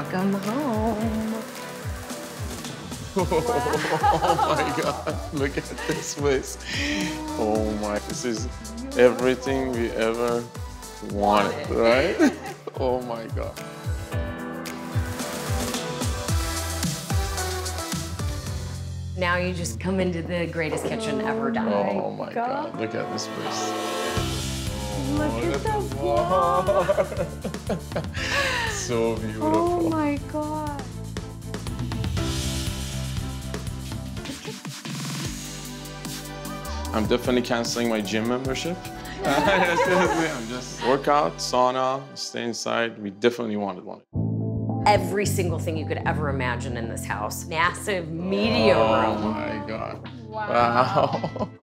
Welcome home. Oh my God, look at this place. Oh my, this is everything we ever wanted, right? Oh my God. Now you just come into the greatest kitchen ever done. Oh my God, look at this place. Look at the floor. So beautiful. Oh my God. I'm definitely canceling my gym membership. I'm just workout, sauna, stay inside. We definitely wanted one. Every single thing you could ever imagine in this house. Massive media room. Oh my God. Wow.